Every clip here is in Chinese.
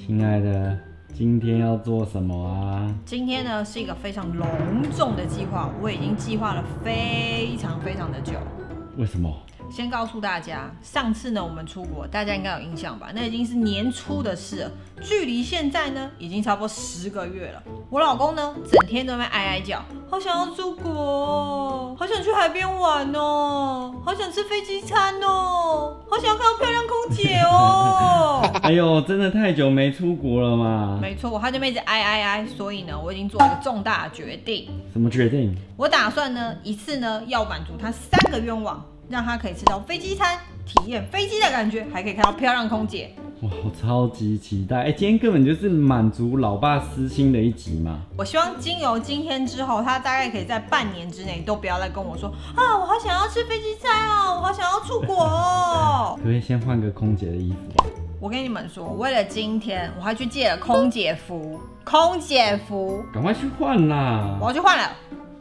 亲爱的，今天要做什么啊？ 今天呢是一个非常隆重的计划，我已经计划了非常的久。 为什么？ 先告诉大家，上次呢我们出国，大家应该有印象吧？那已经是年初的事了，距离现在呢已经差不多10个月了。我老公呢整天都在哀哀叫，好想要出国，好想去海边玩哦，好想吃飞机餐哦，好想要看到漂亮空姐哦。 哎呦，真的太久没出国了嘛。 没错，他就一直哀，所以呢，我已经做了一个重大的决定。 什么决定？ 我打算呢一次呢要满足他3个愿望，让他可以吃到飞机餐，体验飞机的感觉，还可以看到漂亮空姐。 哇，我超级期待！今天根本就是满足老爸私心的一集嘛。 我希望经由今天之后，他大概可以在半年之内都不要再跟我说啊，我好想要吃飞机餐哦，我好想要出国哦。 可不可以先换个空姐的衣服啊？ 我跟你们说，为了今天，我还去借了空姐服。空姐服， 赶快去换啦！ 我要去换了。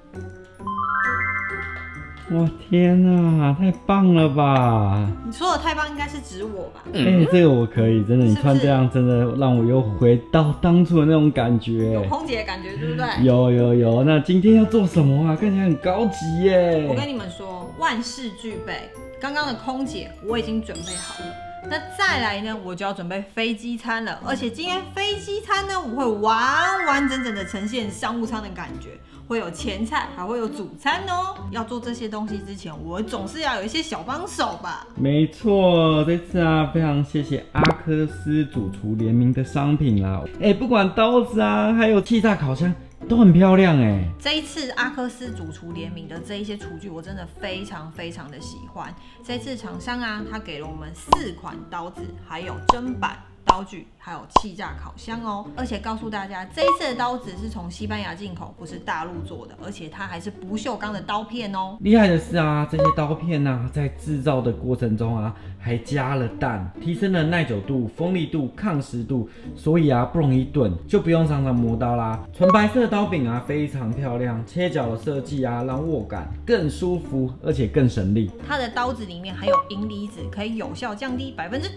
哇天哪，太棒了吧！ 你说的太棒，应该是指我吧？ 这个我可以，真的，你穿这样真的让我又回到当初的那种感觉， 有空姐的感觉，对不对？ 有。那今天要做什么啊？看起来很高级耶！ 我跟你们说，万事俱备，刚刚的空姐我已经准备好了。那再来呢，我就要准备飞机餐了。而且今天飞机餐呢，我会完整的呈现商务舱的感觉，会有前菜，还会有主餐哦。要做这些东西之前，我总是要有一些小帮手吧。 没错，这次啊，非常谢谢阿科斯主厨联名的商品啦。不管刀子啊，还有气炸烤箱，都很漂亮哎！ 这一次阿科斯主厨联名的这一些厨具，我真的非常的喜欢。这次厂商啊，他给了我们4款刀子，还有砧板、刀具，还有气炸烤箱哦。而且告诉大家，这一次的刀子是从西班牙进口，不是大陆做的，而且它还是不锈钢的刀片哦。 厉害的是啊，这些刀片啊，在制造的过程中啊，还加了氮，提升了耐久度、锋利度、抗湿度，所以啊不容易钝，就不用常常磨刀啦。纯白色的刀柄啊，非常漂亮，切角的设计啊，让握感更舒服，而且更省力。 它的刀子里面含有银离子，可以有效降低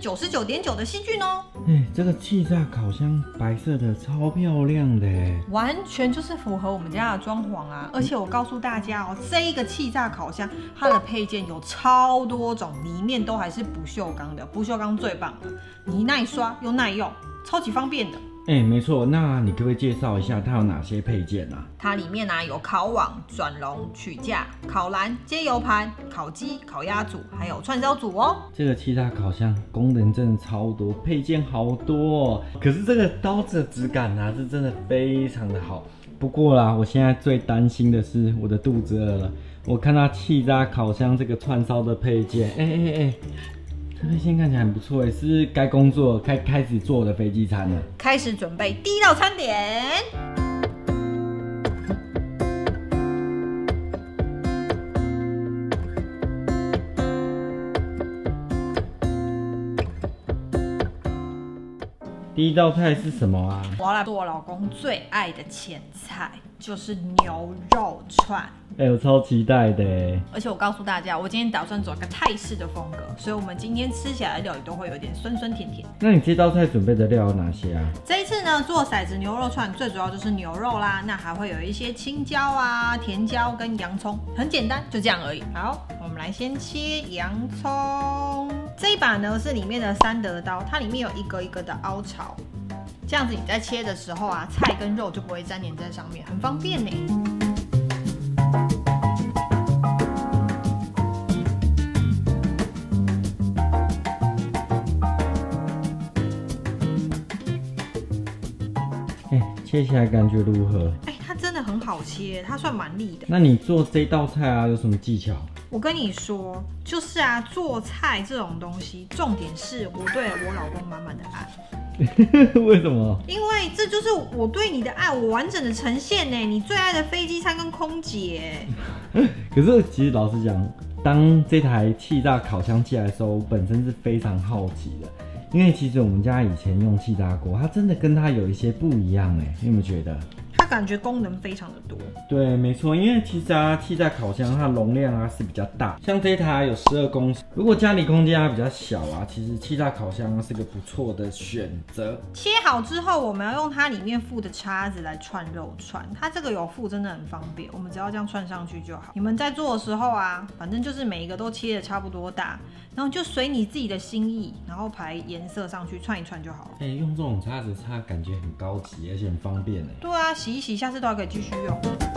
99.9%的细菌哦。 这个气炸烤箱白色的超漂亮的， 完全就是符合我们家的装潢啊！而且我告诉大家哦，这一个气炸烤箱它的配件有超多种，里面都还是不锈钢的，不锈钢最棒了，你耐刷又耐用，超级方便的。 没错，那你可不可以介绍一下它有哪些配件啊？ 它里面有烤网、转笼、取架、烤篮、接油盘、烤鸡、烤鸭组，还有串烧组哦。 这个气炸烤箱功能真的超多，配件好多哦。可是这个刀子的质感啊，是真的非常的好。不过啦，我现在最担心的是我的肚子饿了。我看到气炸烤箱这个串烧的配件，这配件看起来很不错是不是该工作开始做我的飞机餐了？ 开始准备第1道餐点。 第1道菜是什么啊？ 我要来做我老公最爱的前菜，就是牛肉串。 我超期待的耶！ 而且我告诉大家，我今天打算走一个泰式的风格，所以我们今天吃起来的料理都会有点酸甜。 那你这道菜准备的料有哪些啊？ 这一次呢，做骰子牛肉串最主要就是牛肉啦，那还会有一些青椒啊、甜椒跟洋葱，很简单，就这样而已。好，我们来先切洋葱。这一把呢是里面的3德刀，它里面有一个一个的凹槽，这样子你在切的时候啊，菜跟肉就不会粘连在上面，很方便呢。 切起来感觉如何？ 它真的很好切，它算蛮利的。 那你做这道菜啊，有什么技巧？ 我跟你说，就是啊，做菜这种东西，重点是我对我老公满满的爱。 为什么？ 因为这就是我对你的爱，我完整的呈现呢。你最爱的飞机餐跟空姐。 可是其实老实讲，当这台气炸烤箱寄来的时候，我本身是非常好奇的。因为其实我们家以前用气炸锅，它真的跟它有一些不一样你有没有觉得？ 它感觉功能非常的多。 对，没错，因为其实气炸烤箱它容量是比较大，像这一台有12公升，如果家里空间比较小其实气炸烤箱是个不错的选择。 切好之后，我们要用它里面附的叉子来串肉串，它这个有附真的很方便，我们只要这样串上去就好。你们在做的时候反正就是每一个都切的差不多大，然后就随你自己的心意，然后排颜色上去串一串就好了。 用这种叉子叉感觉很高级，而且很方便。 对啊，洗一洗，下次都还可以继续用。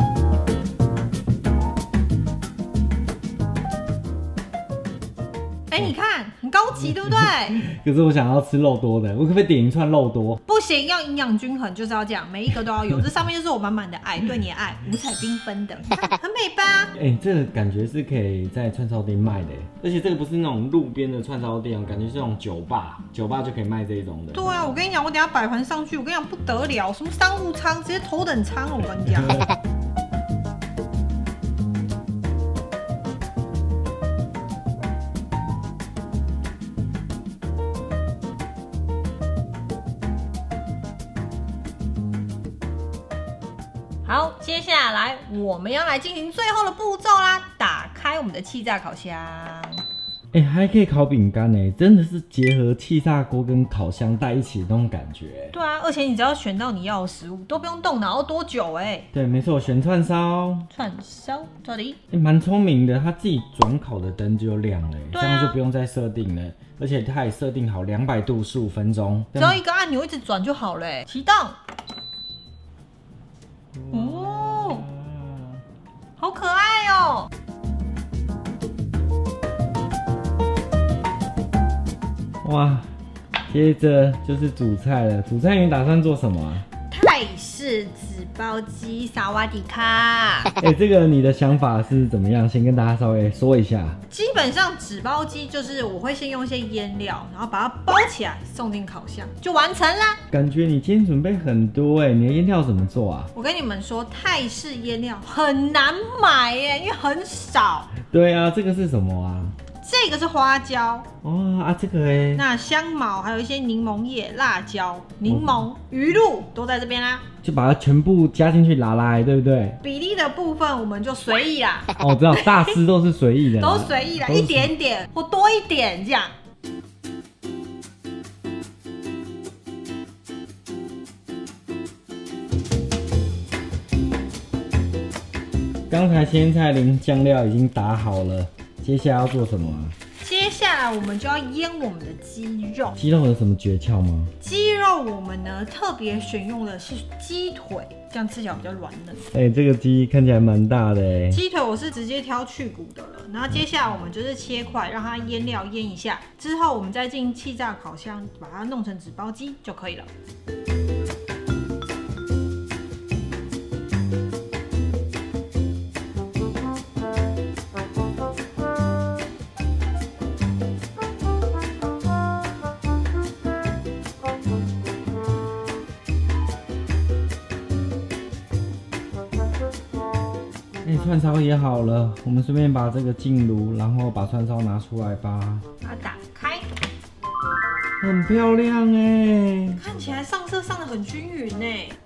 你看很高级，对不对？ 可是我想要吃肉多的，我可不可以点一串肉多？ 不行，要营养均衡，就是要这样，每一个都要有。这上面就是我满满的爱，对你的爱，五彩缤纷的，很美吧？ 这个感觉是可以在串烧店卖的，而且这个不是那种路边的串烧店，感觉是那种酒吧就可以卖这种的。 对啊，我跟你讲，我等一下摆盘上去，我跟你讲不得了，什么商务舱，直接头等舱了，我跟你讲。好，接下来我们要来进行最后的步骤啦，打开我们的气炸烤箱。 还可以烤饼干呢，真的是结合气炸锅跟烤箱在一起的那种感觉。 对啊，而且你只要选到你要的食物，都不用动脑，要多久对，没错，选串烧。 串烧这里， 蛮聪明的，它自己转烤的灯就亮了，这样就不用再设定了。而且它也设定好200度15分钟， 只要一个按钮一直转就好了。启动。哦，好可爱哦！ 哇，接着就是主菜了。主菜你打算做什么泰式纸包鸡，萨瓦迪卡。 这个你的想法是怎么样？先跟大家稍微说一下。 基本上纸包鸡就是我会先用一些腌料，然后把它包起来，送进烤箱就完成啦。 感觉你今天准备很多你的腌料怎么做啊？ 我跟你们说，泰式腌料很难买因为很少。 对啊，这个是什么啊？ 这个是花椒这个那香茅还有一些柠檬叶、辣椒、柠檬、鱼露都在这边啦， 就把它全部加进去拉，对不对？ 比例的部分我们就随意啦。 我知道大师都是随意的， 都随意啦，一点点或多一点这样。 刚才鲜菜淋酱料已经打好了，接下来要做什么接下来我们就要腌我们的鸡肉。 鸡肉有什么诀窍吗？ 鸡肉我们呢特别选用的是鸡腿，这样吃起来比较软嫩。 这个鸡看起来蛮大的鸡腿我是直接挑去骨的了，然后接下来我们就是切块，让它腌料腌一下，之后我们再进气炸烤箱把它弄成纸包鸡就可以了。 串烧也好了，我们顺便把这个进炉，然后把串烧拿出来吧。 把它打开， 很漂亮看起来上色上得很均匀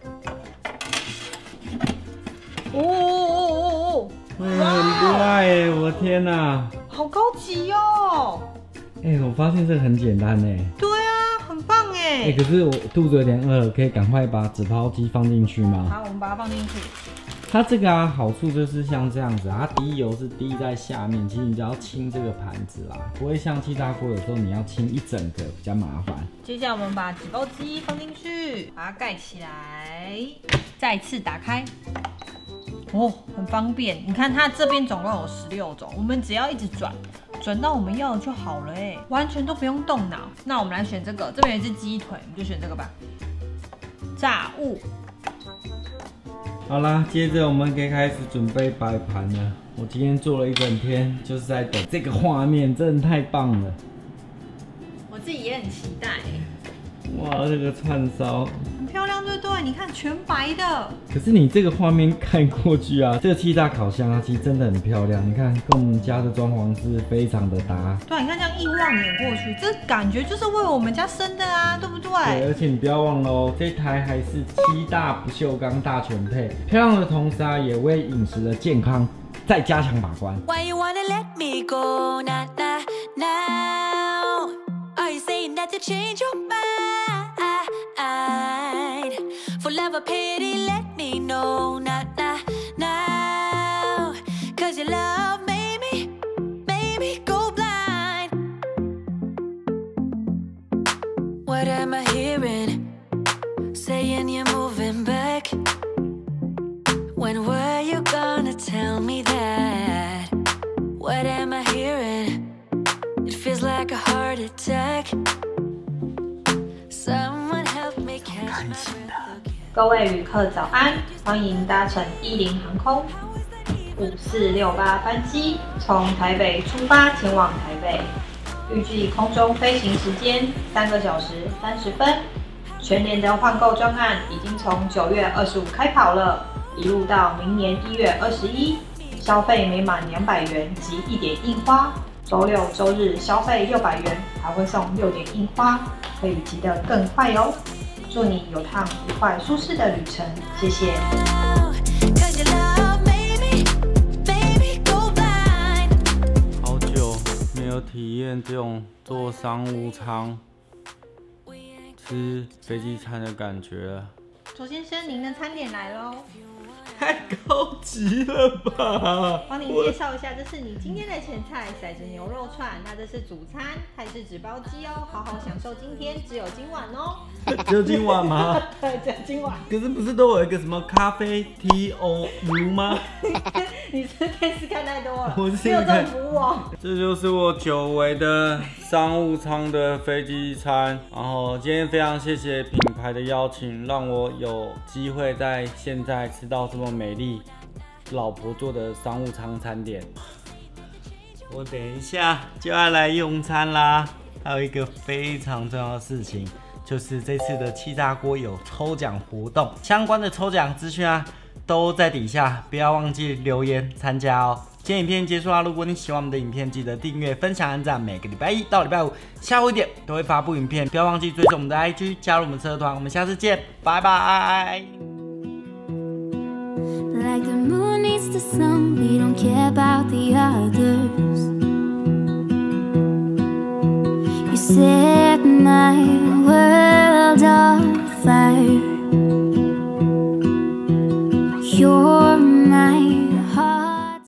很怪我的天哪， 好高级哦！ 我发现这个很简单对啊，很棒可是我肚子有点饿，可以赶快把纸包鸡放进去吗？ 好，我们把它放进去。 它这个好处就是像这样子，它滴油是滴在下面，其实你只要清这个盘子啦，不会像气炸锅有时候你要清一整个比较麻烦。 接下来我们把纸包鸡放进去，把它盖起来，再次打开。很方便。你看它这边总共有16种，我们只要一直转到我们要的就好了完全都不用动脑。那我们来选这个，这边有一只鸡腿，我们就选这个吧。炸物。 好啦，接着我们可以开始准备摆盘了。我今天做了一整天，就是在等这个画面，真的太棒了。 我自己也很期待哇，这个串烧很漂亮，对不对？ 你看全白的。 可是你这个画面看过去啊，这个气炸烤箱啊，其实真的很漂亮。你看，跟我们家的装潢是非常的搭。 对啊，你看这样一望眼过去，这感觉就是为我们家生的啊，对不对？ 对，而且你不要忘了哦，这台还是7大不锈钢大全配，漂亮的同时啊，也为饮食的健康再加强把关。 Why you wanna let me go now, now, now? Are you saying that to change your mind? For love or pity, let me know now, now, now. Cause your love made me go blind. What am I hearing? Saying you're moving back. When were you gonna tell me that? What am I hearing? It feels like a heart attack. Someone help me catch my breath again. 各位旅客早安，欢迎搭乘10航空5468班机，从台北出发前往台北，预计空中飞行时间3个小时30分。全年的换购专案已经从9月25开跑了，一路到明年1月21，消费每满200元及1点印花，周六周日消费600元还会送6点印花，可以骑得更快哦。祝你有趟愉快舒适的旅程，谢谢。 Cause your love made me go blind. 好久没有体验这种坐商务舱吃飞机餐的感觉了。 左先生，您的餐点来喽。 太高级了吧！ 帮您介绍一下，这是你今天的前菜，骰子牛肉串。那这是主餐，泰式纸包鸡哦，好好享受今天，只有今晚哦。 只有今晚吗？ 对，只有今晚。 可是不是都有一个什么咖啡 TOU 吗？ 你是电视看太多了， 我是没有这种服务哦。 这就是我久违的商务舱的飞机餐。然后今天非常谢谢品牌的邀请，让我有机会在现在吃到这么美丽老婆做的商务舱餐点。我等一下就要来用餐啦。还有一个非常重要的事情，就是这次的气炸锅有抽奖活动，相关的抽奖资讯啊都在底下，不要忘记留言参加哦。今天影片结束啦，如果你喜欢我们的影片，记得订阅、分享、按赞。每个礼拜1到礼拜5下午1点都会发布影片，不要忘记追踪我们的 IG， 加入我们社团。我们下次见，拜拜。 Like the moon needs the sun, we don't care about the others. You set my world on fire.